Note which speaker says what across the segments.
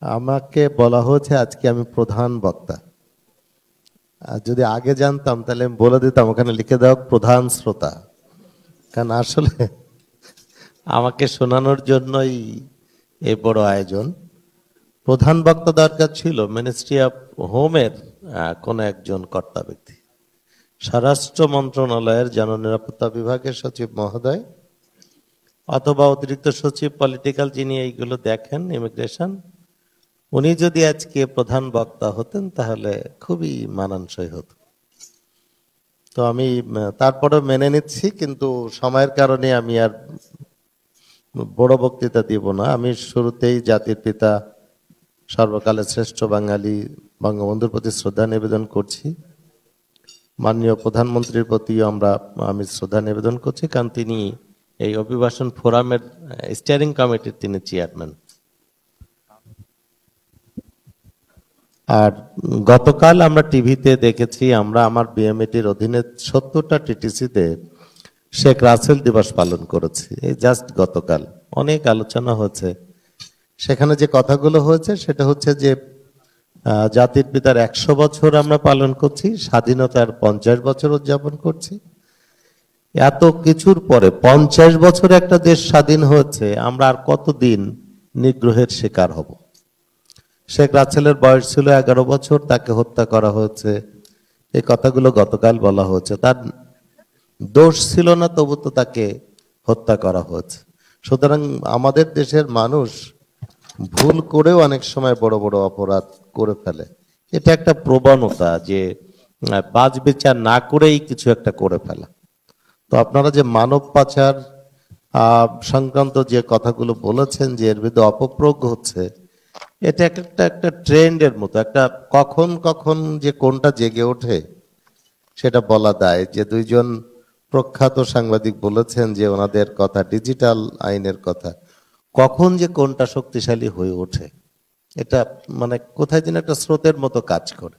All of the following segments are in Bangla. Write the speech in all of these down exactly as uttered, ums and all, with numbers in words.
Speaker 1: আমাকে বলা হয়েছে আজকে আমি প্রধান বক্তা। আর যদি আগে জানতাম তাহলে আমি বলে দিতাম ওখানে লিখে দাও প্রধান শ্রোতা, কারণ আসলে আমাকে শোনানোর জন্যই এই বড় আয়োজন। প্রধান বক্তা দরকার ছিল মিনিস্ট্রি অফ হোমের কোন একজন কর্তা ব্যক্তি, স্বরাষ্ট্র মন্ত্রণালয়ের জননিরাপত্তা বিভাগের সচিব মহোদয়, অথবা অতিরিক্ত সচিব পলিটিক্যাল যিনি এইগুলো দেখেন ইমিগ্রেশন, উনি যদি আজকে প্রধান বক্তা হতেন তাহলে খুবই মানানসই হতো। তো আমি তারপরে মেনে নিচ্ছি, কিন্তু সময়ের কারণে আমি আর বড় বক্তৃতা দিব না। আমি শুরুতেই জাতির পিতা সর্বকালের শ্রেষ্ঠ বাঙালি বঙ্গবন্ধুর প্রতি শ্রদ্ধা নিবেদন করছি। মাননীয় প্রধানমন্ত্রীর প্রতিও আমরা আমি শ্রদ্ধা নিবেদন করছি, কারণ তিনি এই অভিবাসন ফোরামের স্টিয়ারিং কমিটির তিনি চেয়ারম্যান। আর গতকাল আমরা টিভিতে দেখেছি, আমরা আমার বিএমইটির অধীনে সত্তরটা টিটিসিতে শেখ রাসেল দিবস পালন করেছি। এই জাস্ট গতকাল অনেক আলোচনা হয়েছে, সেখানে যে কথাগুলো হয়েছে সেটা হচ্ছে যে জাতির পিতার একশো বছর আমরা পালন করছি, স্বাধীনতার পঞ্চাশ বছর উদযাপন করছি। এত কিছুর পরে পঞ্চাশ বছর একটা দেশ স্বাধীন হয়েছে, আমরা আর কতদিন নিগ্রহের শিকার হব? শেখ রাসেলের বয়স ছিল এগারো বছর, তাকে হত্যা করা হয়েছে। এই কথাগুলো গতকাল বলা হয়েছে। তার দোষ ছিল না, তবু তো তাকে হত্যা করা হয়েছে। সুতরাং আমাদের দেশের মানুষ ভুল করেও অনেক সময় বড় বড় অপরাধ করে ফেলে। এটা একটা প্রবণতা যে বাজ বিচার না করেই কিছু একটা করে ফেলা। তো আপনারা যে মানব পাচার সংক্রান্ত যে কথাগুলো বলেছেন যে এর বিরুদ্ধে অপপ্রয়োগ হচ্ছে, এটা একটা একটা ট্রেন্ডের মতো, একটা কখন কখন যে কোনটা জেগে ওঠে সেটা বলা দায়। যে দুইজন প্রখ্যাত সাংবাদিক বলেছেন যে ওনাদের কথা ডিজিটাল আইনের কথা, কখন যে কোনটা শক্তিশালী হয়ে ওঠে এটা মানে কোথায় যেন একটা স্রোতের মতো কাজ করে।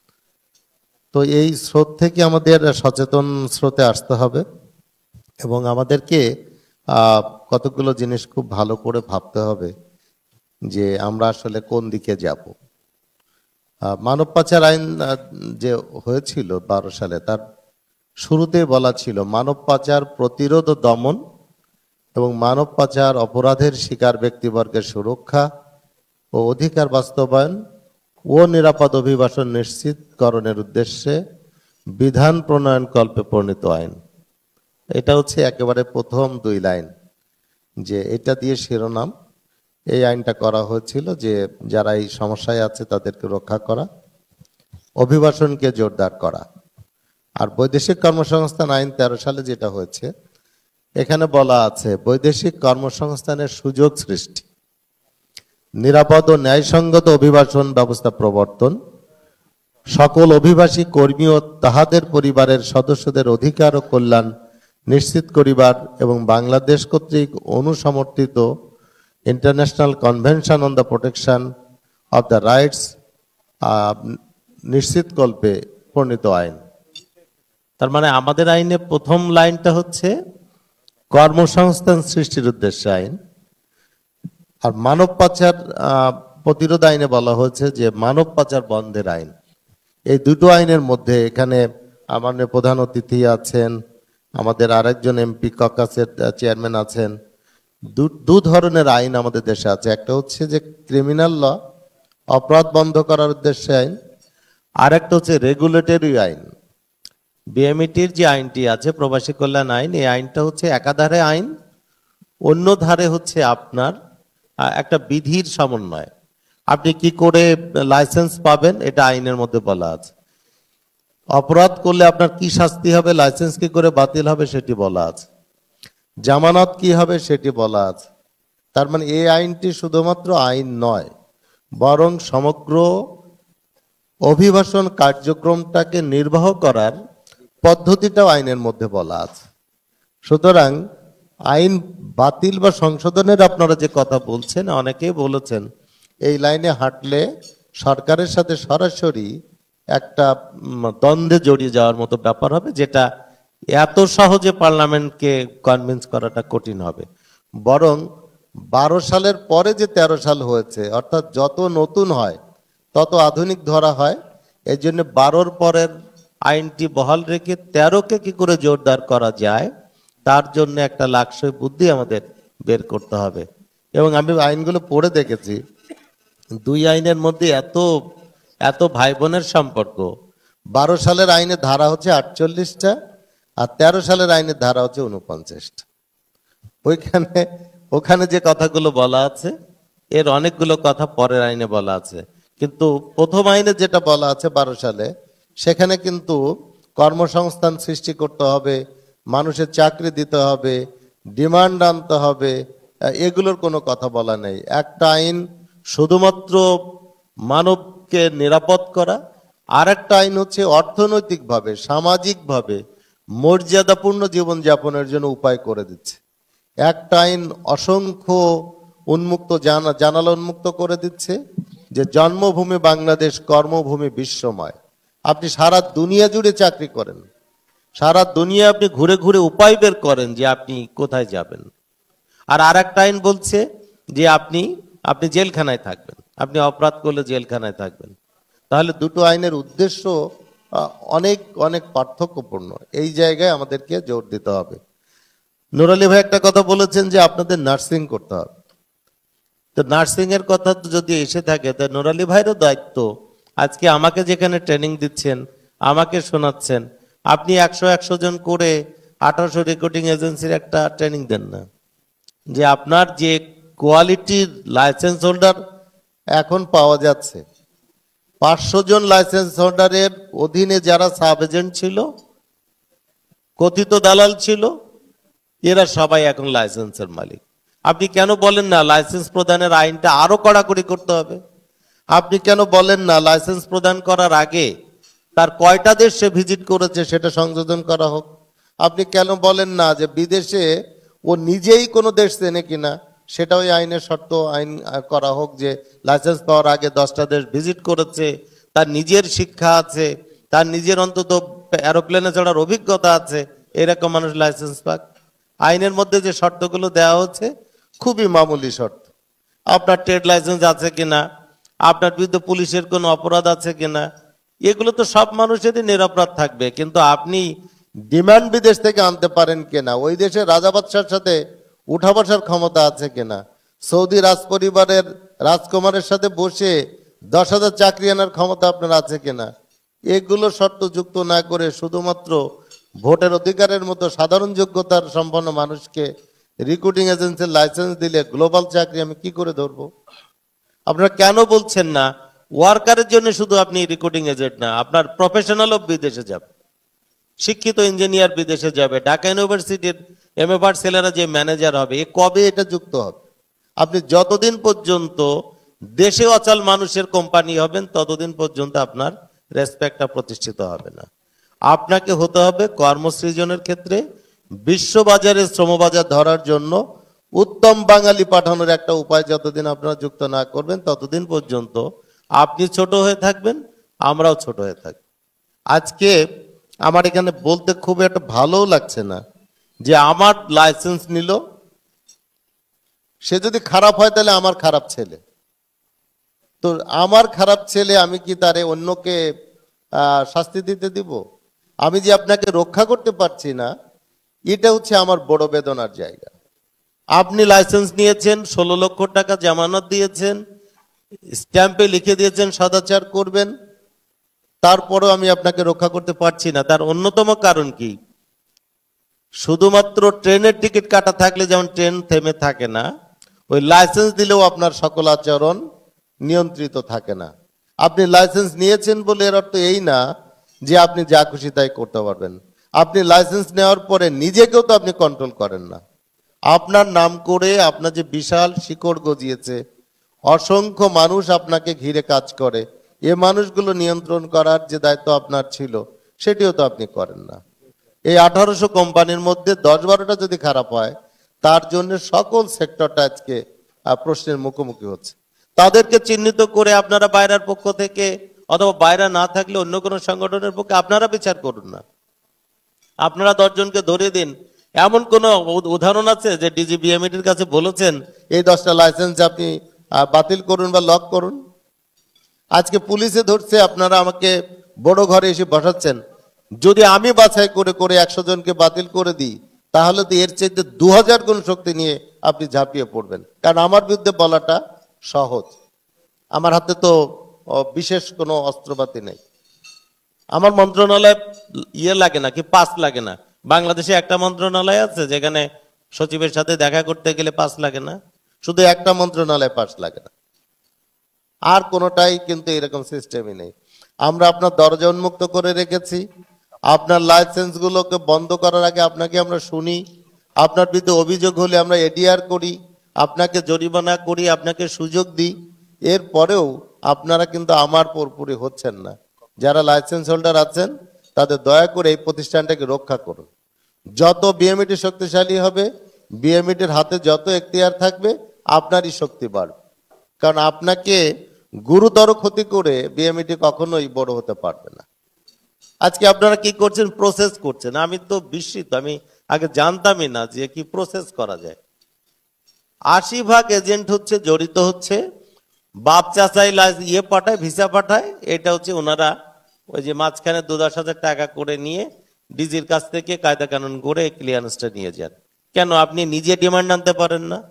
Speaker 1: তো এই স্রোত থেকে আমাদের সচেতন স্রোতে আসতে হবে এবং আমাদেরকে আহ কতগুলো জিনিস খুব ভালো করে ভাবতে হবে যে আমরা আসলে কোন দিকে যাব। মানব পাচার আইন যে হয়েছিল বারো সালে, তার শুরুতে বলা ছিল মানব পাচার প্রতিরোধ ও দমন এবং মানব পাচার অপরাধের শিকার ব্যক্তিবর্গের সুরক্ষা ও অধিকার বাস্তবায়ন ও নিরাপদ অভিবাসন নিশ্চিতকরণের উদ্দেশ্যে বিধান প্রণয়ন কল্পে প্রণীত আইন। এটা হচ্ছে একেবারে প্রথম দুই লাইন, যে এটা দিয়ে শিরোনাম এই আইনটা করা হয়েছিল যে যারা এই সমস্যায় আছে তাদেরকে রক্ষা করা, অভিবাসনকে জোরদার করা। আর বৈদেশিক কর্মসংস্থান আইন তেরো সালে যেটা হয়েছে, এখানে বলা আছে বৈদেশিক কর্মসংস্থানের সুযোগ সৃষ্টি, নিরাপদ ও ন্যায়সঙ্গত অভিবাসন ব্যবস্থা প্রবর্তন, সকল অভিবাসী কর্মী ও তাহাদের পরিবারের সদস্যদের অধিকার ও কল্যাণ নিশ্চিত করিবার এবং বাংলাদেশ কর্তৃক অনুসমর্থিত international convention on the protection of the rights নিশ্চিতকল্পে প্রণীত আইন। তার মানে আমাদের আইনে প্রথম লাইনটা হচ্ছে কর্মসংস্থান সৃষ্টির উদ্দেশ্যে আইন, আর মানব পাচার প্রতিরোধ আইনে বলা হয়েছে যে মানব পাচার বন্ধের আইন। এই দুটো আইনের মধ্যে এখানে আমাদের প্রধান অতিথি আছেন, আমাদের আরেকজন এমপি ককাসের চেয়ারম্যান আছেন। দু ধরনের আইন আমাদের দেশে আছে, একটা হচ্ছে যে ক্রিমিনাল ল, অপরাধ বন্ধ করার উদ্দেশ্যে আইন, আর একটা হচ্ছে রেগুলেটরি আইন। বিএমইটির যে আইনটি আছে প্রবাসী কল্যাণ আইন, এই আইনটা হচ্ছে একাধারে আইন, অন্য ধারে হচ্ছে আপনার একটা বিধির সমন্বয়। আপনি কি করে লাইসেন্স পাবেন এটা আইনের মধ্যে বলা আছে, অপরাধ করলে আপনার কি শাস্তি হবে, লাইসেন্স কি করে বাতিল হবে সেটি বলা আছে, জামানত কি হবে সেটি বলা আছে। তার মানে এই আইনটি শুধুমাত্র আইন নয়, বরং সমগ্র অভিবাসন কার্যক্রমটাকে নির্বাহ করার পদ্ধতিটাও আইনের মধ্যে বলা আছে। সুতরাং আইন বাতিল বা সংশোধনের আপনারা যে কথা বলছেন, অনেকেই বলেছেন এই লাইনে হাঁটলে সরকারের সাথে সরাসরি একটা দ্বন্দ্বে জড়িয়ে যাওয়ার মতো ব্যাপার হবে, যেটা এত সহজে পার্লামেন্টকে কনভিন্স করাটা কঠিন হবে। বরং বারো সালের পরে যে তেরো সাল হয়েছে, অর্থাৎ যত নতুন হয় তত আধুনিক ধরা হয়। এই জন্য বারোর পরের আইনটি বহাল রেখে তেরোকে কি করে জোরদার করা যায়, তার জন্য একটা লাক্সই বুদ্ধি আমাদের বের করতে হবে। এবং আমি আইনগুলো পড়ে দেখেছি, দুই আইনের মধ্যে এত এত ভাই বোনের সম্পর্ক। বারো সালের আইনের ধারা হচ্ছে আটচল্লিশটা, আর তেরো সালের আইনের ধারা হচ্ছে উনপঞ্চাশটা। ওইখানে ওখানে যে কথাগুলো বলা আছে এর অনেকগুলো কথা পরের আইনে বলা আছে, কিন্তু প্রথম আইনে যেটা বলা আছে বারো সালে, সেখানে কিন্তু কর্মসংস্থান সৃষ্টি করতে হবে, মানুষের চাকরি দিতে হবে, ডিমান্ড আনতে হবে, এগুলোর কোনো কথা বলা নেই। একটা আইন শুধুমাত্র মানবকে নিরাপদ করা, আর একটা আইন হচ্ছে অর্থনৈতিকভাবে সামাজিকভাবে মর্যাদাপূর্ণ জীবনযাপনের জন্য উপায় করে দিচ্ছে। একটা আইন অসংখ্য উন্মুক্ত জানা জানালা উন্মুক্ত করে দিচ্ছে, যে জন্মভূমি বাংলাদেশ, কর্মভূমি বিশ্বময়। আপনি সারা দুনিয়া জুড়ে চাকরি করেন, সারা দুনিয়া আপনি ঘুরে ঘুরে উপায় বের করেন যে আপনি কোথায় যাবেন। আর আর একটা আইন বলছে যে আপনি আপনি জেলখানায় থাকবেন, আপনি অপরাধ করলে জেলখানায় থাকবেন। তাহলে দুটো আইনের উদ্দেশ্য অনেক অনেক পার্থক্যপূর্ণ। এই জায়গায় আমাদেরকে জোর দিতে হবে। নূর আলী ভাই একটা কথা বলেছেন যে আপনাদের নার্সিং করতে হবে। তো নার্সিং এর কথা যদি এসে থাকে, তো নূর আলী ভাইয়েরও দায়িত্ব, আজকে আমাকে যেখানে ট্রেনিং দিচ্ছেন, আমাকে শোনাচ্ছেন, আপনি একশো একশো জন করে আঠারোশো রেকর্ডিং এজেন্সির একটা ট্রেনিং দেন না, যে আপনার যে কোয়ালিটির লাইসেন্স হোল্ডার এখন পাওয়া যাচ্ছে, পাঁচশো জন লাইসেন্স হোল্ডারের অধীনে যারা সাব এজেন্ট ছিল, কথিত দালাল ছিল, এরা সবাই এখন লাইসেন্সের মালিক। আপনি কেন বলেন না লাইসেন্স প্রদানের আইনটা আরো কড়াকড়ি করতে হবে? আপনি কেন বলেন না লাইসেন্স প্রদান করার আগে তার কয়টা দেশ সে ভিজিট করেছে সেটা সংযোজন করা হোক? আপনি কেন বলেন না যে বিদেশে ও নিজেই কোনো দেশ চেনে কিনা সেটা ওই আইনের শর্ত আইন করা হোক, যে লাইসেন্স পাওয়ার আগে দশটা দেশ ভিজিট করেছে, তার নিজের শিক্ষা আছে, তার নিজের অন্তত এরোপ্লেনে চড়ার অভিজ্ঞতা আছে, এরকম মানুষ লাইসেন্স পাক। আইনের মধ্যে যে শর্তগুলো দেওয়া হচ্ছে খুবই মামুলি শর্ত। আপনার ট্রেড লাইসেন্স আছে কিনা, আপনার বিরুদ্ধে পুলিশের কোনো অপরাধ আছে কিনা, এগুলো তো সব মানুষেরই নিরপরাধ থাকবে। কিন্তু আপনি ডিমান্ড বিদেশ থেকে আনতে পারেন কিনা, ওই দেশের রাজা বাদশার সাথে উঠা বসার ক্ষমতা আছে কিনা, সৌদি রাজ পরিবারের রাজকুমারের সাথে বসে দশ হাজার চাকরি আনার ক্ষমতা আপনার আছে কিনা, এগুলো শর্ত যুক্ত না করে শুধুমাত্র ভোটের অধিকারের মতো সাধারণ যোগ্যতার সম্পন্ন মানুষকে রিক্রুটিং এজেন্সির লাইসেন্স দিলে গ্লোবাল চাকরি আমি কি করে ধরবো? আপনারা কেন বলছেন না ওয়ার্কারের জন্য শুধু আপনি রিক্রুটিং এজেন্ট না, আপনার প্রফেশনালও বিদেশে যাবে, শিক্ষিত ইঞ্জিনিয়ার বিদেশে যাবে, ঢাকা ইউনিভার্সিটির এম এ পার ছেলেরা যে ম্যানেজার হবে, এ কবে এটা যুক্ত হবে? আপনি যতদিন পর্যন্ত দেশে অচল মানুষের কোম্পানি হবেন ততদিন পর্যন্ত আপনার রেসপেক্টটা প্রতিষ্ঠিত হবে না। আপনাকে হতে হবে কর্মসৃজনের ক্ষেত্রে বিশ্ববাজারে শ্রমবাজার ধরার জন্য উত্তম বাঙালি পাঠানোর একটা উপায় যতদিন আপনারা যুক্ত না করবেন ততদিন পর্যন্ত আপনি ছোট হয়ে থাকবেন, আমরাও ছোট হয়ে থাকব। আজকে আমার এখানে বলতে খুব একটা ভালোও লাগছে না যে আমার লাইসেন্স নিল, সে যদি খারাপ হয় তাহলে আমার খারাপ ছেলে। তো আমার খারাপ ছেলে আমি কি তারে অন্যকে শাস্তি দিতে দিব? আমি যে আপনাকে রক্ষা করতে পারছি না, এটা হচ্ছে আমার বড় বেদনার জায়গা। আপনি লাইসেন্স নিয়েছেন, ষোলো লক্ষ টাকা জামানত দিয়েছেন, স্ট্যাম্পে লিখে দিয়েছেন সদাচার করবেন, তারপরও আমি আপনাকে রক্ষা করতে পারছি না। তার অন্যতম কারণ কি? শুধুমাত্র ট্রেনের টিকিট কাটা থাকলে যেমন ট্রেন থেমে থাকে না, ওই লাইসেন্স দিলেও আপনার সকল আচরণ নিয়ন্ত্রিত থাকে না। আপনি লাইসেন্স নিয়েছেন বলে এর অর্থ এই না যে আপনি যা খুশি তাই করতে পারবেন। আপনি লাইসেন্স নেওয়ার পরে নিজেকেও তো আপনি কন্ট্রোল করেন না। আপনার নাম করে আপনার যে বিশাল শিকড় গজিয়েছে, অসংখ্য মানুষ আপনাকে ঘিরে কাজ করে, এ মানুষগুলো নিয়ন্ত্রণ করার যে দায়িত্ব আপনার ছিল সেটিও তো আপনি করেন না। এই আঠারোশো কোম্পানির মধ্যে দশ বারোটা যদি খারাপ হয়, তার জন্য সকল সেক্টরটা আজকে প্রশ্নের মুখোমুখি হচ্ছে। তাদেরকে চিহ্নিত করে আপনারা বাইরের পক্ষ থেকে অথবা বাইরে না থাকলে অন্য কোনো সংগঠনের পক্ষে আপনারা বিচার করুন না। আপনারা দশজনকে ধরে দিন এমন কোন উদাহরণ আছে যে ডিজি বিএমইটির কাছে বলেছেন এই দশটা লাইসেন্স আপনি বাতিল করুন বা লক করুন? আজকে পুলিশে ধরছে, আপনারা আমাকে বড় ঘরে এসে বসাচ্ছেন। যদি আমি বাছাই করে করে একশো জনকে বাতিল করে দিই, তাহলে তো এর চাইতে দু হাজার গুণ শক্তি নিয়ে আপনি ঝাঁপিয়ে পড়বেন। কারণ আমার বিরুদ্ধে বলাটা সহজ, আমার হাতে তো বিশেষ কোনো অস্ত্রপাতি নেই। আমার মন্ত্রণালয় ইয়ে লাগে না কি, পাস লাগে না। বাংলাদেশে একটা মন্ত্রণালয় আছে যেখানে সচিবের সাথে দেখা করতে গেলে পাস লাগে না, শুধু একটা মন্ত্রণালয় পাস লাগে না, আর কোনোটাই কিন্তু এরকম সিস্টেমই নেই। আমরা আপনার দরজা উন্মুক্ত করে রেখেছি। আপনার লাইসেন্স গুলোকে বন্ধ করার আগে আপনাকে আমরা শুনি, আপনার বিরুদ্ধে অভিযোগ হলে আমরা এডিআর করি, আপনাকে জরিমানা করি, আপনাকে সুযোগ দিই। এরপরেও আপনারা কিন্তু আমার পুরোপুরি হচ্ছেন না। যারা লাইসেন্স হোল্ডার আছেন তাদের দয়া করে এই প্রতিষ্ঠানটাকে রক্ষা করুন। যত বিএমইটি শক্তিশালী হবে, বিএমইটির হাতে যত এখতিয়ার থাকবে, আপনারই শক্তি বাড়বে। কারণ আপনাকে গুরুতর ক্ষতি করে বিএমইটি কখনোই বড় হতে পারবে না। আজকে আপনারা কি করছেন? প্রসেস করছেন। আমি তো বিস্মিত, আমি আগে জানতামই না যে কি প্রসেস করা যায়। আশি ভাগ এজেন্ট হচ্ছে জড়িত হচ্ছে, বাপ চাচাই ইয়ে পাঠায়, ভিসা পাঠায়, এটা হচ্ছে ওনারা ওই যে মাঝখানে দু দশ হাজার টাকা করে নিয়ে ডিজির কাছ থেকে কায়দা কানুন করে ক্লিয়ারেন্সটা নিয়ে যান। কেন আপনি নিজে ডিমান্ড আনতে পারেন না?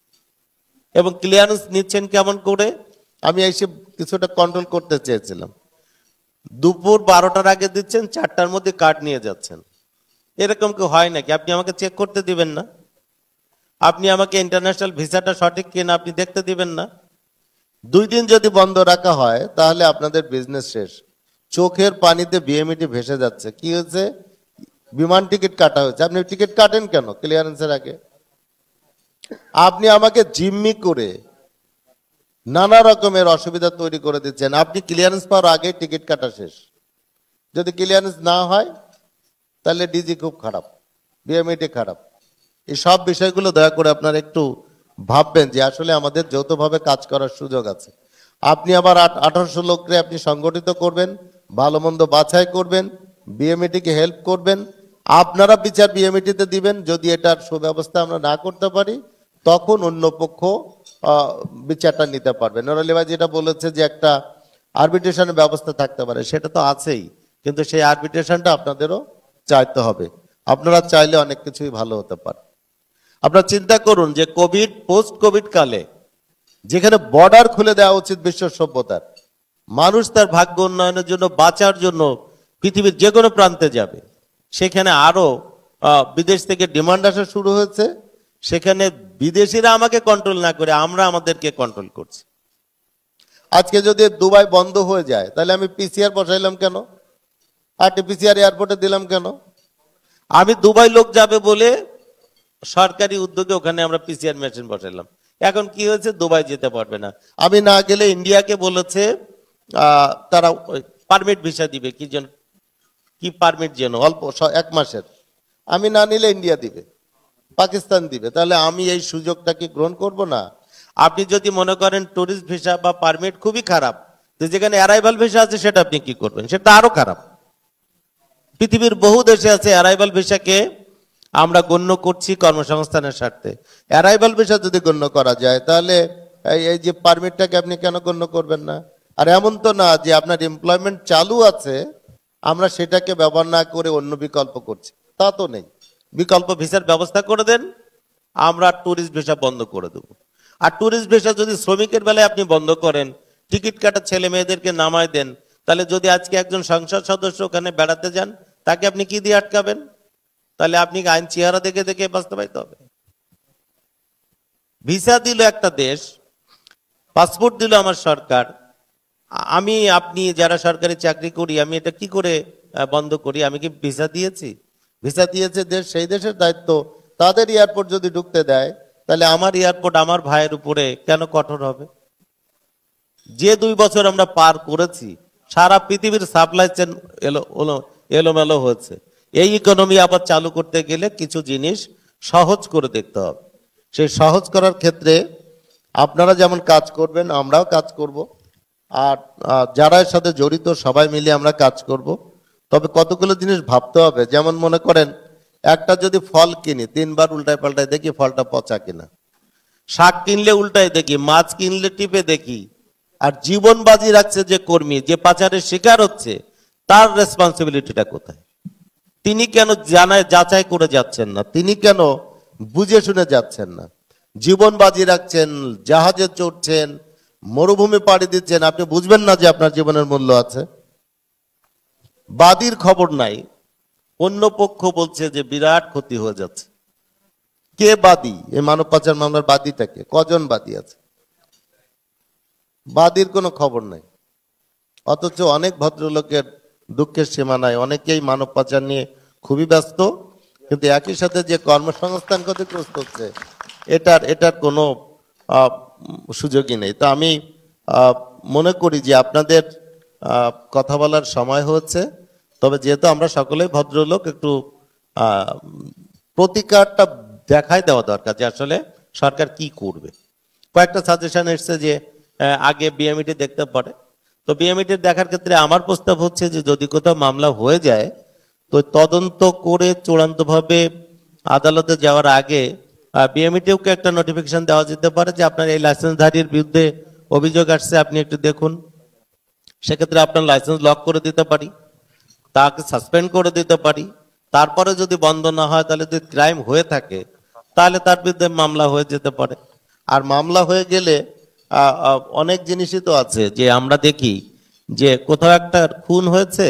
Speaker 1: এবং ক্লিয়ারেন্স নিচ্ছেন কেমন করে? আমি এসে কিছুটা কন্ট্রোল করতে চেয়েছিলাম, দুপুর বারোটার আগে দিচ্ছেন, চারটার মধ্যে কার্ড নিয়ে যাচ্ছেন। এরকম কি হয় নাকি? আপনি আমাকে চেক করতে দিবেন না? আপনি আমাকে ইন্টারন্যাশনাল ভিসাটা সঠিক কিনা আপনি দেখতে দিবেন না? দুই দিন যদি বন্ধ রাখা হয় তাহলে আপনাদের বিজনেস শেষ। চোখের পানিতে বিএমইটি ভেসে যাচ্ছে। কি হয়েছে? বিমান টিকিট কাটা হয়েছে। আপনি টিকিট কাটেন কেন ক্লিয়ারেন্সের আগে? আপনি আমাকে জিম্মি করে নানা রকমের অসুবিধা তৈরি করে দিচ্ছেন। আপনি ক্লিয়ারেন্স পাওয়ার আগে টিকিট কাটা শেষ। যদি ক্লিয়ারেন্স না হয় তাহলে ডিজি খুব খারাপ, বিএমইটি খারাপ। এই সব বিষয়গুলো দয়া করে আপনারা একটু ভাববেন যে আসলে আমাদের যৌথভাবে কাজ করার সুযোগ আছে। আপনি আবার আঠারোশো লোককে আপনি সংগঠিত করবেন, ভালো মন্দ বাছাই করবেন, বিএমইটিকে হেল্প করবেন, আপনারা বিচার বিএমইটিতে দিবেন। যদি এটার সুব্যবস্থা আমরা না করতে পারি তখন অন্য পক্ষ বিচারটা নিতে পারবে। নুরুল ভাই যেটা বলেছে যে একটা আরবিট্রেশনের ব্যবস্থা থাকতে পারে, সেটা তো আছেই, কিন্তু সেই আরবিট্রেশনটা আপনাদেরও চাইতে হবে। আপনারা চাইলে অনেক কিছুই ভালো হতে পারে। আপনারা চিন্তা করুন যে কোভিড, পোস্ট কোভিড কালে যেখানে বর্ডার খুলে দেওয়া উচিত বিশ্ব সভ্যতার, মানুষ তার ভাগ্য উন্নয়নের জন্য, বাঁচার জন্য পৃথিবীর যে কোনো প্রান্তে যাবে, সেখানে আরো বিদেশ থেকে ডিমান্ড আসা শুরু হয়েছে। সেখানে বিদেশিরা আমাকে কন্ট্রোল না করে আমরা আমাদেরকে কন্ট্রোল করছি। আজকে যদি দুবাই বন্ধ হয়ে যায় তাহলে আমি পিসিআর বসাইলাম কেন? আরটিপিসিআর এয়ারপোর্টে দিলাম কেন? আমি দুবাই লোক যাবে বলে সরকারি উদ্যোগে ওখানে আমরা পিসিআর মেশিন বসাইলাম। এখন কি হয়েছে? দুবাই যেতে পারবে না। আমি না গেলে ইন্ডিয়াকে বলেছে আহ তারা পারমিট ভিসা দিবে, কি যেন কি পারমিট যেন অল্প এক মাসের, আমি না নিলে ইন্ডিয়া দিবে, পাকিস্তান দিবে। তাহলে আমি এই সুযোগটা কি গ্রহণ করব না? আপনি যদি মনে করেন টুরিস্ট ভিসা বা পারমিট খুবই খারাপ, তো যেখানে অ্যারাইভাল ভিসা আছে সেটা আপনি কি করবেন? সেটা আরো খারাপ। পৃথিবীর বহু দেশে আছে অ্যারাইভাল ভিসাকে আমরা গণ্য করছি কর্মসংস্থানের স্বার্থে। অ্যারাইভাল ভিসা যদি গণ্য করা যায় তাহলে এই যে পারমিটটাকে আপনি কেন গণ্য করবেন না? আর এমন তো না যে আপনার এমপ্লয়মেন্ট চালু আছে আমরা সেটাকে ব্যবহার না করে অন্য বিকল্প করছি, তা তো নেই। বিকল্প ভিসার ব্যবস্থা করে দেন, আমরা ট্যুরিস্ট ভিসা বন্ধ করে দেবো। আর ট্যুরিস্ট ভিসা যদি শ্রমিকের বেলায় আপনি বন্ধ করেন, টিকিট কাটা ছেলে মেয়েদেরকে নামায় দেন, তাহলে যদি আজকে একজন সংসদ সদস্য ওখানে বেড়াতে যান, তাকে আপনি কি দিয়ে আটকাবেন? তাহলে আপনি আইন চেহারা দেখে দেখে বাস্তবায়িত হবে। ভিসা দিল একটা দেশ, পাসপোর্ট দিল আমার সরকার, আমি আপনি যারা সরকারি চাকরি করি, আমি এটা কি করে বন্ধ করি? আমি কি ভিসা দিয়েছি? ভিসা দিয়েছে দেশ, সেই দেশের দায়িত্ব। তাদের এয়ারপোর্ট যদি ঢুকতে দেয় তাহলে আমার এয়ারপোর্ট আমার ভাইয়ের উপরে কেন কঠোর হবে? যে দুই বছর আমরা পার করেছি, সারা পৃথিবীর সাপ্লাই চেন এলো এলোমেলো হয়েছে। এই ইকোনমি আবার চালু করতে গেলে কিছু জিনিস সহজ করে দেখতে হবে। সেই সহজ করার ক্ষেত্রে আপনারা যেমন কাজ করবেন, আমরাও কাজ করব, আর যারা এর সাথে জড়িত সবাই মিলে আমরা কাজ করব। তবে কতগুলো জিনিস ভাবতে হবে। যেমন মনে করেন একটা যদি ফল কিনি তিনবার উল্টায় পাল্টায় দেখি ফলটা পচা কিনা, শাক কিনলে উল্টায় দেখি, মাছ কিনলে টিপে দেখি। আর জীবন বাজি রাখছে যে কর্মী, যে পাচারের শিকার হচ্ছে, তার রেসপন্সিবিলিটিটা কোথায়? তিনি কেন জানায় যাচাই করে যাচ্ছেন না? তিনি কেন বুঝে শুনে যাচ্ছেন না? জীবন বাজি রাখছেন, জাহাজে চড়ছেন, মরুভূমি পাড়ি দিচ্ছেন, আপনি বুঝবেন না যে আপনার জীবনের মূল্য আছে? বাদীর খবর নাই, অন্য পক্ষ বলছে যে বিরাট ক্ষতি হয়ে যাচ্ছে। কে বাদী? এই মানব পাচার মামলার বাদীটাকে, কজন বাদী আছে? বাদীর কোনো খবর নাই। অথচ অনেক ভদ্রলোকের দুঃখের সীমা নাই, অনেকেই মানব পাচার নিয়ে খুবই ব্যস্ত, কিন্তু একই সাথে যে কর্মসংস্থান ক্ষতিগ্রস্ত হচ্ছে এটার এটার কোনো সুযোগই নেই। তো আমি মনে করি যে আপনাদের কথা বলার সময় হচ্ছে, তবে যেহেতু আমরা সকলেই ভদ্রলোক, একটু প্রতিকারটা দেখাই দেওয়া দরকার যে আসলে সরকার কি করবে। কয়েকটা সাজেশন এসছে যে আগে বিএমইটি দেখতে পারে। তো বিএমইটি দেখার ক্ষেত্রে আমার প্রস্তাব হচ্ছে যে যদি কোথাও মামলা হয়ে যায় তো তদন্ত করে চূড়ান্তভাবে আদালতে যাওয়ার আগে বিএমইটিকে একটা নোটিফিকেশন দেওয়া যেতে পারে যে আপনার এই লাইসেন্সধারীর বিরুদ্ধে অভিযোগ আসছে, আপনি একটু দেখুন। সেক্ষেত্রে আপনার লাইসেন্স লক করে দিতে পারি, তাকে সাসপেন্ড করে দিতে পারি। তারপরে যদি বন্ধ না হয়, তাহলে যদি ক্রাইম হয়ে থাকে তাহলে তার বিরুদ্ধে মামলা হয়ে যেতে পারে। আর মামলা হয়ে গেলে অনেক জিনিসই তো আছে যে আমরা দেখি যে কোথাও একটা খুন হয়েছে,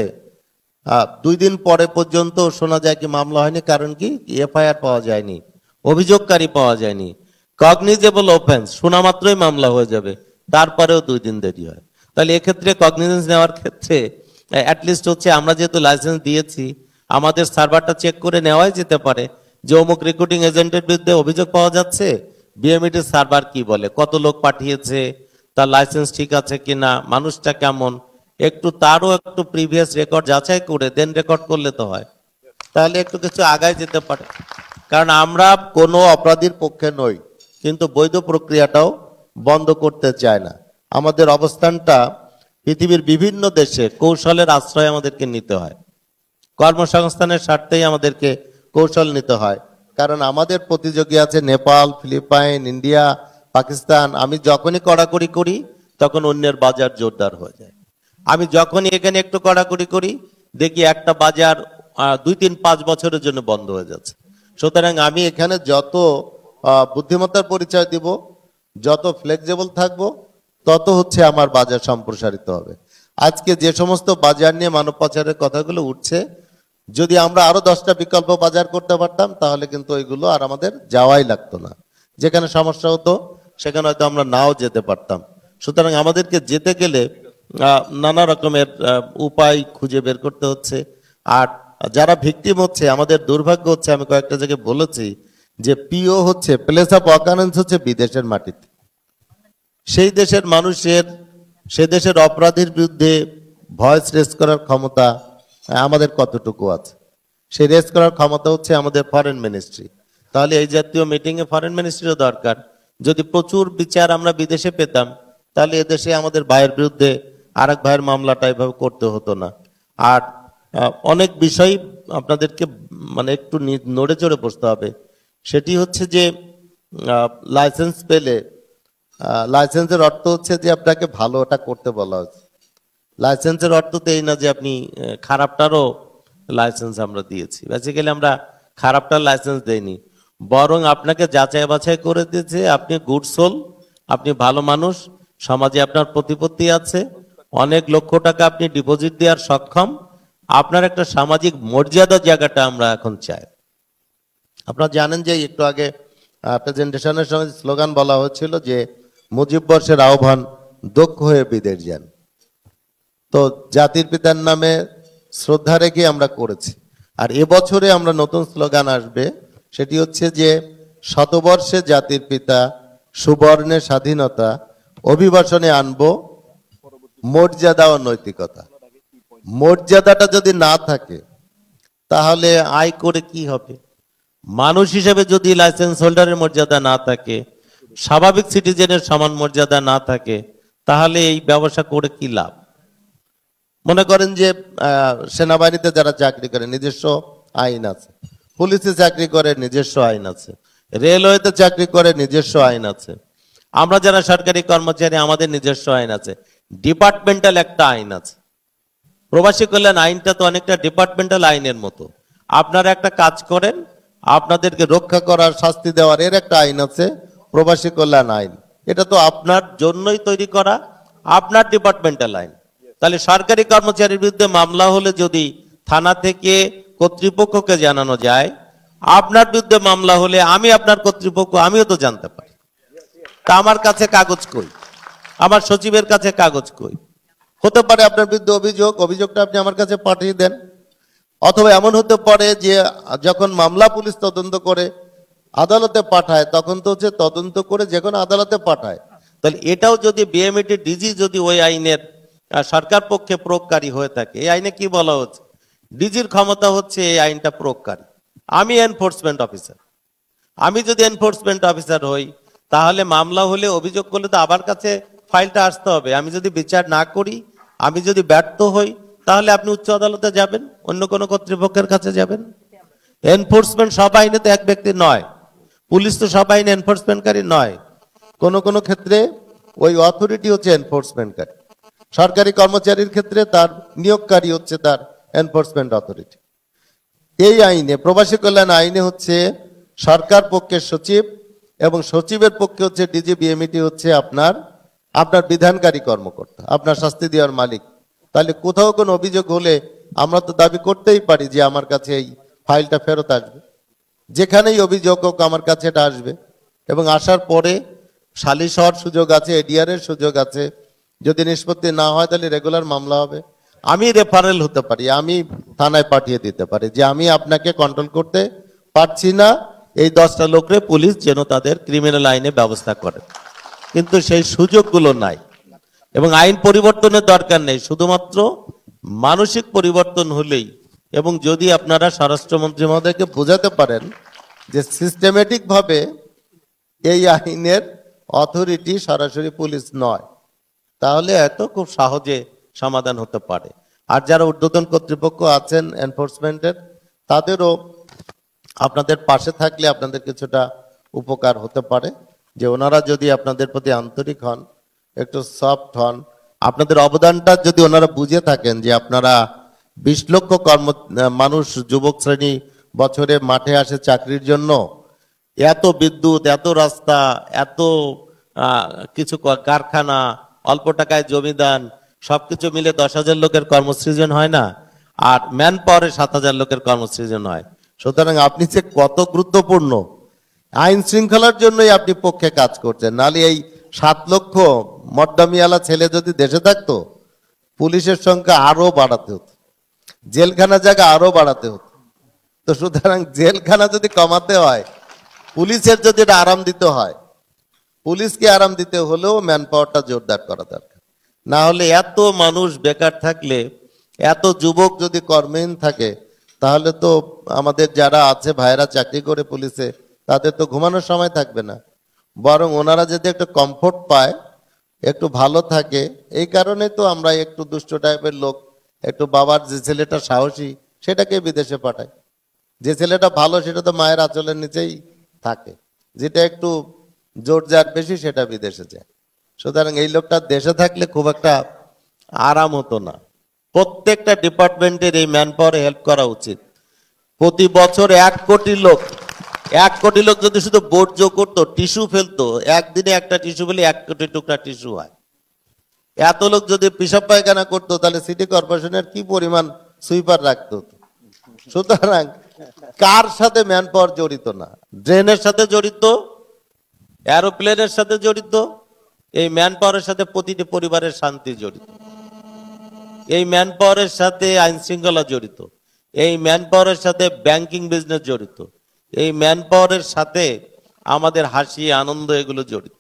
Speaker 1: দুই দিন পরে পর্যন্ত শোনা যায় কি মামলা হয়নি, কারণ কি এফআইআর পাওয়া যায়নি, অভিযোগকারী পাওয়া যায়নি। কগনিজেবল অফেন্স শোনা মাত্রই মামলা হয়ে যাবে, তারপরেও দুই দিন দেরি হয়। তাহলে এক্ষেত্রে কগনিজেন্স নেওয়ার ক্ষেত্রে অ্যাটলিস্ট হচ্ছে আমরা যেহেতু লাইসেন্স দিয়েছি, আমাদের সার্ভারটা চেক করে নেওয়াই যেতে পারে যে অমুক রিক্রুটিং এজেন্টের বিরুদ্ধে অভিযোগ পাওয়া যাচ্ছে, বিএমইটির সার্ভার কি বলে, কত লোক পাঠিয়েছে, তার লাইসেন্স ঠিক আছে কিনা, মানুষটা কেমন, একটু তারও একটু প্রিভিয়াস রেকর্ড যাচাই করে দেন রেকর্ড করলে তো হয়, তাহলে একটু কিছু আগায় যেতে পারে। কারণ আমরা কোনো অপরাধীর পক্ষে নই, কিন্তু বৈধ প্রক্রিয়াটাও বন্ধ করতে চায় না। আমাদের অবস্থানটা পৃথিবীর বিভিন্ন দেশে কৌশলের আশ্রয় আমাদেরকে নিতে হয়, কর্মসংস্থানের স্বার্থেই আমাদেরকে কৌশল নিতে হয়। কারণ আমাদের প্রতিযোগী আছে নেপাল, ফিলিপাইন, ইন্ডিয়া, পাকিস্তান। আমি যখনই কড়াকড়ি করি তখন অন্যের বাজার জোরদার হয়ে যায়। আমি যখনই এখানে একটু কড়াকড়ি করি দেখি একটা বাজার দুই তিন পাঁচ বছরের জন্য বন্ধ হয়ে যাচ্ছে। সুতরাং আমি এখানে যত বুদ্ধিমত্তার পরিচয় দিব, যত ফ্লেক্সিবল থাকবো, তত হচ্ছে আমার বাজার সম্প্রসারিত হবে। আজকে যে সমস্ত বাজার নিয়ে মানব পাচারের কথাগুলো উঠছে, যদি আমরা আরো দশটা বিকল্প বাজার করতে পারতাম তাহলে কিন্তু ওইগুলো আর আমাদের যাওয়াই লাগতো না। যেখানে সমস্যা হতো সেখানে হয়তো আমরা নাও যেতে পারতাম। সুতরাং আমাদেরকে যেতে গেলে নানা রকমের উপায় খুঁজে বের করতে হচ্ছে। আর যারা ভিকটিম হচ্ছে, আমাদের দুর্ভাগ্য হচ্ছে, আমি কয়েকটা জায়গায় বলেছি যে পিও হচ্ছে প্লেস অফ অকারেন্স হচ্ছে বিদেশের মাটিতে। সেই দেশের মানুষের, সে দেশের অপরাধীর বিরুদ্ধে ভয়েস রেজ করার ক্ষমতা আমাদের কতটুকু আছে? সেই রেজ করার ক্ষমতা হচ্ছে আমাদের ফরেন মিনিস্ট্রি। তাহলে এই জাতীয় মিটিংয়ে ফরেন মিনিস্ট্রিও দরকার। যদি প্রচুর বিচার আমরা বিদেশে পেতাম তাহলে এদেশে আমাদের ভাইয়ের বিরুদ্ধে আরেক ভাইয়ের মামলাটা এভাবে করতে হতো না। আর অনেক বিষয় আপনাদেরকে মানে একটু নড়ে চড়ে বসতে হবে। সেটি হচ্ছে যে লাইসেন্স পেলে, লাইসেন্সের অর্থ হচ্ছে যে আপনাকে ভালোটা করতে বলা হচ্ছে। লাইসেন্সের অর্থ তো এই না যে আপনি খারাপটারও লাইসেন্স আমরা দিয়েছি। বেসিক্যালি আমরা খারাপটার লাইসেন্স দেইনি, বরং আপনাকে যাচাই বাছাই করে দিয়েছে আপনি গুড সোল, আপনি ভালো মানুষ, সমাজে আপনার প্রতিপত্তি আছে, অনেক লক্ষ টাকা আপনি ডিপোজিট দেওয়ার সক্ষম, আপনার একটা সামাজিক মর্যাদার জায়গাটা আমরা এখন চাই। আপনারা জানেন যে একটু আগে প্রেজেন্টেশনের সময় স্লোগান বলা হচ্ছিল যে মুজিব বর্ষের আহ্বান, দক্ষ হয়ে বিদেশ যান। তো জাতির পিতার নামে শ্রদ্ধা রেখে আমরা করেছি। আর এবছরে আমরা নতুন স্লোগান আসবে, সেটি হচ্ছে যে শতবর্ষে জাতির পিতা, সুবর্ণে স্বাধীনতা, অভিবাসনে আনবো মর্যাদা ও নৈতিকতা। মর্যাদাটা যদি না থাকে তাহলে আয় করে কি হবে? মানুষ হিসেবে যদি লাইসেন্স হোল্ডারের মর্যাদা না থাকে, স্বাভাবিক সিটিজেনের সমান মর্যাদা না থাকে, তাহলে এই ব্যবসা করে কি লাভ? মনে করেন যে সেনাবাহিনীতে যারা চাকরি করে নিজস্ব আইন আছে, পুলিশে চাকরি করে নিজস্ব আইন আছে, রেলওয়েতে চাকরি করে নিজস্ব আইন আছে, আমরা যারা সরকারি কর্মচারী আমাদের নিজস্ব আইন আছে, ডিপার্টমেন্টাল একটা আইন আছে। প্রবাসী কল্যাণ আইনটা তো অনেকটা ডিপার্টমেন্টাল আইনের মতো। আপনারা একটা কাজ করেন, আপনাদেরকে রক্ষা করার, শাস্তি দেওয়ার এর একটা আইন আছে, প্রবাসী কল্যাণ আইন। এটা তো আপনার জন্যই তৈরি করা, আপনার ডিপার্টমেন্টাল আইন। তাহলে সরকারি কর্মচারীর বিরুদ্ধে মামলা হলে যদি থানা থেকে কর্তৃপক্ষকে জানানো যায়, আপনার বিরুদ্ধে মামলা হলে আমি আপনার কর্তৃপক্ষ, আমিও তো জানতে পারি। তা আমার কাছে কাগজ কই, আমার সচিবের কাছে কাগজ কই? হতে পারে আপনার বিরুদ্ধে অভিযোগ, অভিযোগটা আপনি আমার কাছে পাঠিয়ে দেন। অথবা এমন হতে পারে যে যখন মামলা পুলিশ তদন্ত করে আদালতে পাঠায়, তখন তো হচ্ছে তদন্ত করে যে কোনো আদালতে পাঠায়। তাহলে এটাও যদি বিএমইটি ডিজি যদি ওই আইনের সরকার পক্ষে প্রয়োগকারী হয়ে থাকে, এই আইনে কি বলা হচ্ছে? ডিজির ক্ষমতা হচ্ছে এই আইনটা প্রয়োগকারী, আমি এনফোর্সমেন্ট অফিসার। আমি যদি এনফোর্সমেন্ট অফিসার হই, তাহলে মামলা হলে, অভিযোগ করলে তো আবার কাছে ফাইলটা আসতে হবে। আমি যদি বিচার না করি, আমি যদি ব্যর্থ হই, তাহলে আপনি উচ্চ আদালতে যাবেন, অন্য কোনো কর্তৃপক্ষের কাছে যাবেন। এনফোর্সমেন্ট সব আইনে তো এক ব্যক্তি নয়, পুলিশ তো সব আইনে এনফোর্সমেন্টকারী নয়। কোন কোন ক্ষেত্রে ওই অথরিটি হচ্ছে এনফোর্সমেন্টকারী, সরকারি কর্মচারীর ক্ষেত্রে তার নিয়োগকারী হচ্ছে তার এনফোর্সমেন্ট অথরিটি। এই আইনে, প্রবাসী কল্যাণ আইনে হচ্ছে সরকার পক্ষের সচিব এবং সচিবের পক্ষে হচ্ছে ডিজি, বিএমইটি হচ্ছে আপনার আপনার বিধানকারী কর্মকর্তা, আপনার শাস্তি দেওয়ার মালিক। তাহলে কোথাও কোনো অভিযোগ হলে আমরা তো দাবি করতেই পারি যে আমার কাছে এই ফাইলটা ফেরত আসবে। যেখানেই অভিযোগ হোক আমার কাছে এটা আসবে, এবং আসার পরে সালিশ হওয়ার সুযোগ আছে, এডিআর এর সুযোগ আছে। যদি নিষ্পত্তি না হয় তাহলে রেগুলার মামলা হবে। আমি রেফারেল হতে পারি, আমি থানায় পাঠিয়ে দিতে পারি যে আমি আপনাকে কন্ট্রোল করতে পারছি না, এই দশটা লোকরে পুলিশ যেন তাদের ক্রিমিনাল আইনে ব্যবস্থা করে। কিন্তু সেই সুযোগগুলো নাই, এবং আইন পরিবর্তনের দরকার নেই, শুধুমাত্র মানসিক পরিবর্তন হলেই। এবং যদি আপনারা স্বরাষ্ট্রমন্ত্রী মহোদয়কে বোঝাতে পারেন যে সিস্টেমেটিক ভাবে এই আইনের অথরিটি সরাসরি পুলিশ নয়, তাহলে এত খুব সহজে সমাধান হতে পারে। আর যারা ঊর্ধ্বতন কর্তৃপক্ষ আছেন এনফোর্সমেন্টের, তাদেরও আপনাদের পাশে থাকলে আপনাদের কিছুটা উপকার হতে পারে, যে ওনারা যদি আপনাদের প্রতি আন্তরিক হন, একটু সফট হন, আপনাদের অবদানটা যদি ওনারা বুঝে থাকেন যে আপনারা বিশ লক্ষ কর্ম মানুষ, যুবক শ্রেণী বছরে মাঠে আসে চাকরির জন্য, এত বিদ্যুৎ, এত রাস্তা, এত কিছু কারখানা, অল্প টাকায় জমিদান, সবকিছু মিলে দশ হাজার লোকের কর্মসৃজন হয় না, আর ম্যান পাওয়ারে সাত হাজার লোকের কর্মসৃজন হয়। সুতরাং আপনি যে কত গুরুত্বপূর্ণ, আইন শৃঙ্খলার জন্যই আপনি পক্ষে কাজ করছেন। নালে এই সাত লক্ষ মর্দামিয়ালা ছেলে যদি দেশে থাকতো, পুলিশের সংখ্যা আরো বাড়াতে হতো, জেলখানা জায়গা আরো বাড়াতে হতো। তো সুতরাং জেলখানা যদি কমাতে হয়, পুলিশের যদি এটা আরাম দিতে হয়, পুলিশকে আরাম দিতে হলেও ম্যান পাওয়ারটা জোরদার করা দরকার। না হলে এত মানুষ বেকার থাকলে, এত যুবক যদি কর্মহীন থাকে, তাহলে তো আমাদের যারা আছে ভাইরা চাকরি করে পুলিশে, তাদের তো ঘুমানোর সময় থাকবে না। বরং ওনারা যদি একটু কমফোর্ট পায়, একটু ভালো থাকে, এই কারণে তো আমরা একটু দুষ্ট টাইপের লোক, একটু বাবার যে ছেলেটা সাহসী সেটাকে বিদেশে পাঠাই, যে ছেলেটা ভালো সেটা তো মায়ের আঁচলের নিচেই থাকে, যেটা একটু জোরজার বেশি সেটা বিদেশে যায়। সুতরাং এই লোকটা দেশে থাকলে খুব একটা আরাম হতো না। প্রত্যেকটা ডিপার্টমেন্টের এই ম্যান পাওয়ারে হেল্প করা উচিত। প্রতি বছর এক কোটি লোক, এক কোটি লোক যদি শুধু বর্জ্য করতো, টিস্যু ফেলতো, একদিনে একটা টিস্যু ফেলে এক কোটি টুকরা টিস্যু হয়। এত লোক যদি পেশাব পায়খানা করতো, তাহলে সিটি কর্পোরেশনের কি পরিমাণ সুইপার রাখতো। সুতরাং কার সাথে ম্যান পাওয়ার জড়িত না, ড্রেনের সাথে জড়িত, এরোপ্লেনের সাথে জড়িত, এই ম্যান পাওয়ারের সাথে প্রতিটি পরিবারের শান্তি জড়িত, এই ম্যান পাওয়ারের সাথে আইন শৃঙ্খলা জড়িত, এই ম্যান পাওয়ারের সাথে ব্যাংকিং বিজনেস জড়িত, এই ম্যান পাওয়ারের সাথে আমাদের হাসি আনন্দ এগুলো জড়িত।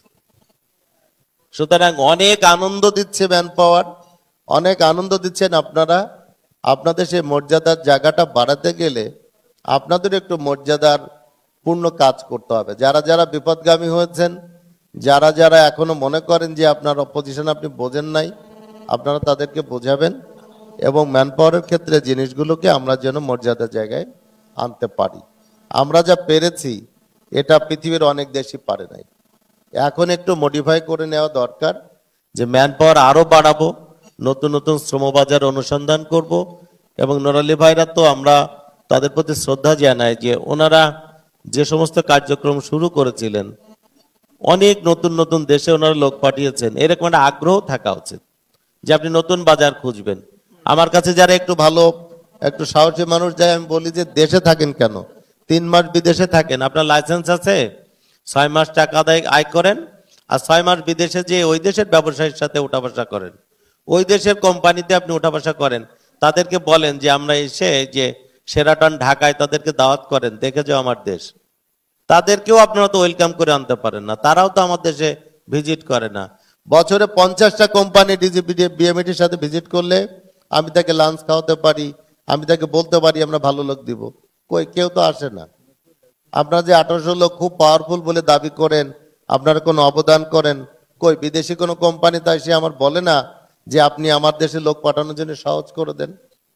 Speaker 1: সুতরাং অনেক আনন্দ দিচ্ছে ম্যান পাওয়ার, অনেক আনন্দ দিচ্ছেন আপনারা। আপনাদের সেই মর্যাদার জায়গাটা বাড়াতে গেলে আপনাদের একটু মর্যাদার পূর্ণ কাজ করতে হবে। যারা যারা বিপদগামী হয়েছেন, যারা যারা এখনো মনে করেন যে আপনার অপোজিশন আপনি বোঝেন নাই, আপনারা তাদেরকে বোঝাবেন, এবং ম্যান পাওয়ারের ক্ষেত্রে জিনিসগুলোকে আমরা যেন মর্যাদার জায়গায় আনতে পারি। আমরা যা পেরেছি এটা পৃথিবীর অনেক দেশই পারে নাই। এখন একটু মডিফাই করে নেওয়া দরকার, যে ম্যান পাওয়ার আরো বাড়াবো, নতুন নতুন শ্রমবাজার অনুসন্ধান করব। এবং নোরালি ভাইরা তো আমরা তাদের প্রতি শ্রদ্ধা জানাই যে ওনারা যে সমস্ত কার্যক্রম শুরু করেছিলেন, অনেক নতুন নতুন দেশে ওনারা লোক পাঠিয়েছেন, এরকম একটা আগ্রহ থাকা উচিত যে আপনি নতুন বাজার খুঁজবেন। আমার কাছে যারা একটু ভালো একটু সাহসী মানুষ যায়, আমি বলি যে দেশে থাকেন কেন, তিন মাস বিদেশে থাকেন, আপনার লাইসেন্স আছে, ছয় মাস টাকা আদায় আয় করেন, আর ছয় মাস বিদেশে যে ওই দেশের ব্যবসায়ীর সাথে উঠা বসা করেন, ওই দেশের কোম্পানিতে আপনি উঠা বসা করেন, তাদেরকে বলেন যে আমরা এসে যে সেরাটন ঢাকায় তাদেরকে দাওয়াত করেন, দেখে যাও আমার দেশ। তাদেরকেও আপনারা তো ওয়েলকাম করে আনতে পারেন না, তারাও তো আমার দেশে ভিজিট করে না। বছরে পঞ্চাশটা কোম্পানি বিএমইটির সাথে ভিজিট করলে আমি তাকে লাঞ্চ খাওয়াতে পারি, আমি তাকে বলতে পারি আমরা ভালো লোক দিব, কই কেউ তো আসে না। আপনারা যে আঠারোশো লোক খুব পাওয়ারফুল বলে দাবি করেন, আপনারা কোনো অবদান করেন, কই বিদেশি কোনো কোম্পানি তাই সে আমার বলে না যে আপনি আমার দেশে লোক পাঠানোর জন্য সহজ করে দেন।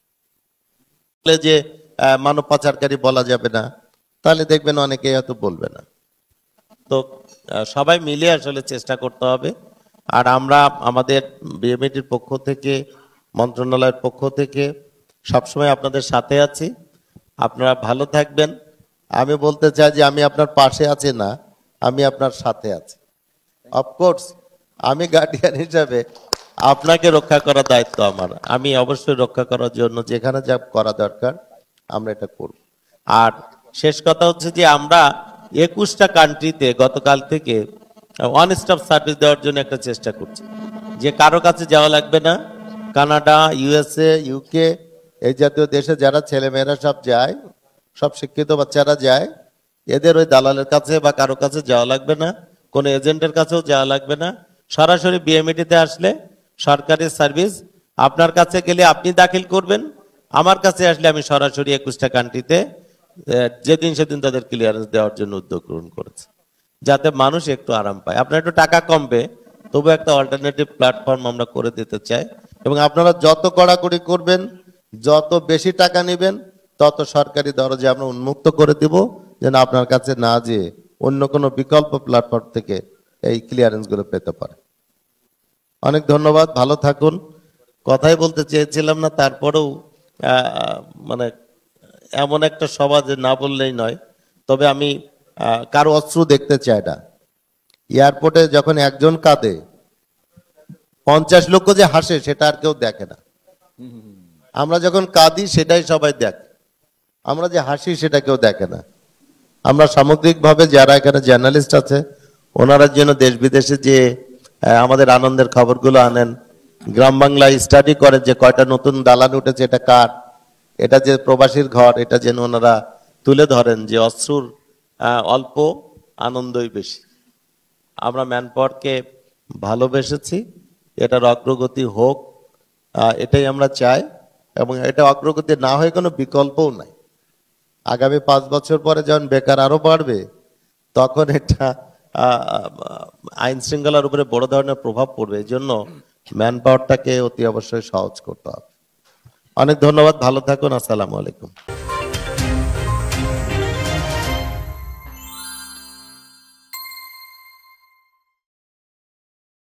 Speaker 1: যে মানব পাচারকারী বলা যাবে না, তাহলে দেখবেন অনেকে হয়তো বলবে না। তো সবাই মিলে আসলে চেষ্টা করতে হবে। আর আমরা আমাদের বিএমইটির পক্ষ থেকে, মন্ত্রণালয়ের পক্ষ থেকে সবসময় আপনাদের সাথে আছি। আপনারা ভালো থাকবেন। আমি বলতে চাই যে আমি আপনার পাশে আছি না, আমি আপনার সাথে আছি। অফকোর্স আমি গার্ডিয়ান হিসাবে আপনাকে রক্ষা করার দায়িত্ব আমার, আমি অবশ্যই রক্ষা করার জন্য যেখানে যা করা দরকার আমরা এটা করব। আর শেষ কথা হচ্ছে যে আমরা একুশটা কান্ট্রিতে গতকাল থেকে ওয়ান স্টপ সার্ভিস দেওয়ার জন্য একটা চেষ্টা করছি, যে কারো কাছে যাওয়া লাগবে না। কানাডা, ইউএসএ, ইউকে এই জাতীয় দেশে যারা ছেলেমেয়েরা সব যায়, সব শিক্ষিত বাচ্চারা যায়, এদের ওই দালালের কাছে বা কারো কাছে যাওয়া লাগবে না, কোনো এজেন্টের কাছেও যাওয়া লাগবে না। সরাসরি বিএমইটিতে আসলে সরকারি সার্ভিস, আপনার কাছে গেলে আপনি দাখিল করবেন, আমার কাছে আসলে আমি সরাসরি একুশটা কান্ট্রিতে যেদিন সেদিন তাদের ক্লিয়ারেন্স দেওয়ার জন্য উদ্যোগ গ্রহণ করেছে, যাতে মানুষ একটু আরাম পায়। আপনার একটু টাকা কমবে, তবু একটা অল্টারনেটিভ প্ল্যাটফর্ম আমরা করে দিতে চাই। এবং আপনারা যত কড়াকড়ি করবেন, যত বেশি টাকা নেবেন, তত সরকারি দরজা আমরা উন্মুক্ত করে দিব, যেন আপনার কাছে না যেয়ে অন্য কোনো বিকল্প প্ল্যাটফর্ম থেকে এই ক্লিয়ারেন্স গুলো পেতে পারে। অনেক ধন্যবাদ, ভালো থাকুন। কথাই বলতে চেয়েছিলাম না, তারপরেও মানে এমন একটা সভা যে না বললেই নয়। তবে আমি কারো অস্ত্র দেখতে চাই না। এয়ারপোর্টে যখন একজন কাঁদে, পঞ্চাশ লক্ষ যে হাসে সেটা আর কেউ দেখে না। আমরা যখন কাঁদি সেটাই সবাই দেখে, আমরা যে হাসি সেটা কেউ দেখে না। আমরা সামগ্রিকভাবে যারা এখানে জার্নালিস্ট আছে, ওনারা যেন দেশ বিদেশে যে আমাদের আনন্দের খবরগুলো আনেন, গ্রাম বাংলায় স্টাডি করেন যে কয়টা নতুন দালান উঠেছে, এটা কার, এটা যে প্রবাসীর ঘর, এটা যেন ওনারা তুলে ধরেন যে অশ্রুর অল্প আনন্দই বেশি। আমরা ম্যান পাওয়ারকে ভালোবেসেছি, এটার অগ্রগতি হোক এটাই আমরা চাই। এবং এটা অগ্রগতি না হয়ে কোনো বিকল্পও নাই। আগামী পাঁচ বছর পরে যখন বেকার আরো বাড়বে, তখন এটা আইন শৃঙ্খলার উপরে বড় ধরনের প্রভাব পড়বে। এই জন্য ম্যান পাওয়ারটাকে অতি অবশ্যই সহজ করতে হবে। অনেক ধন্যবাদ, ভালো থাকুন, আসসালামু আলাইকুম।